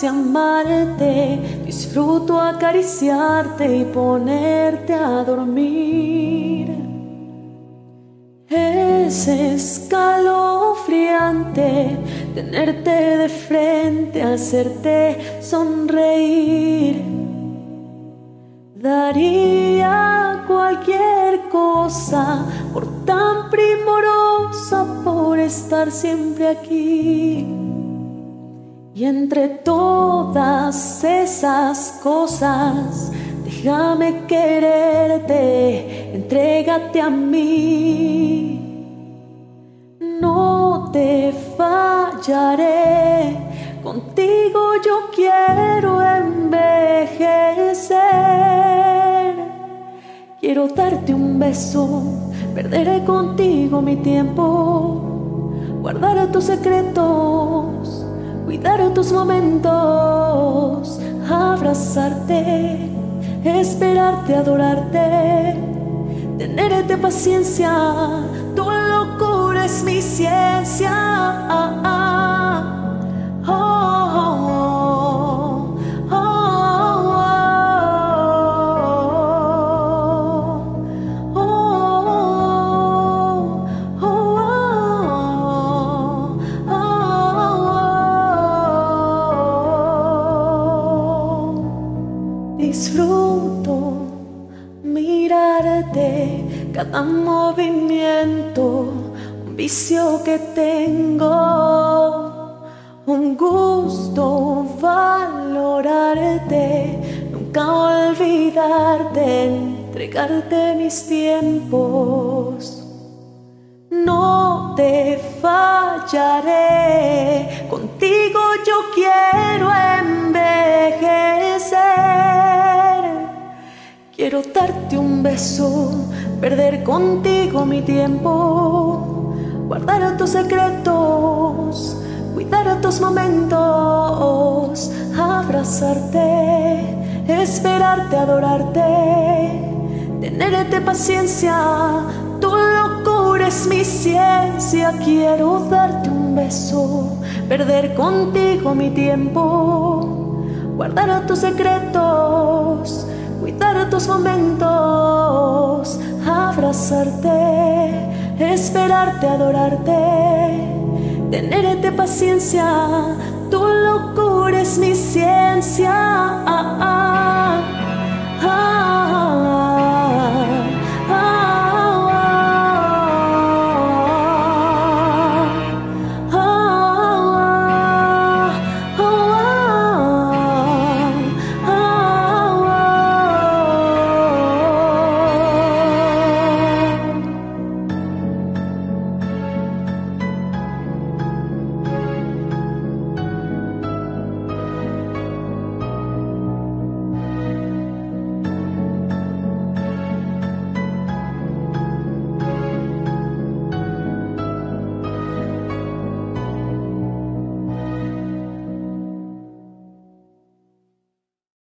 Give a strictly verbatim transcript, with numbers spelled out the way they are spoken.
complace amarte, disfruto acariciarte y ponerte a dormir. Es escalofriante tenerte de frente, hacerte sonreír. Daría cualquier cosa por tan primorosa, por estar siempre aquí. Y entre todas esas cosas, déjame quererte, entrégate a mí. No te fallaré, contigo yo quiero envejecer. Quiero darte un beso, perderé contigo mi tiempo, guardar tus secretos, cuidar tus momentos, abrazarte, esperarte, adorarte, tenerte paciencia, tu locura es mi ciencia. Ah, ah, oh, oh, oh, oh, oh, oh, oh. Disfruto mirarte, cada movimiento, un vicio que tengo, un gusto valorarte, nunca olvidarte, entregarte mis tiempos. No te fallaré, contigo yo quiero envejecer. Quiero darte un beso, perder contigo mi tiempo, guardar tus secretos, cuidar tus momentos, abrazarte, esperarte, adorarte, tenerte paciencia, tu locura es mi ciencia. Quiero darte un beso, perder contigo mi tiempo, guardar tus secretos, cuidar tus momentos, abrazarte, esperarte, adorarte, tenerte paciencia, tu locura es mi ciencia. Ah, ah.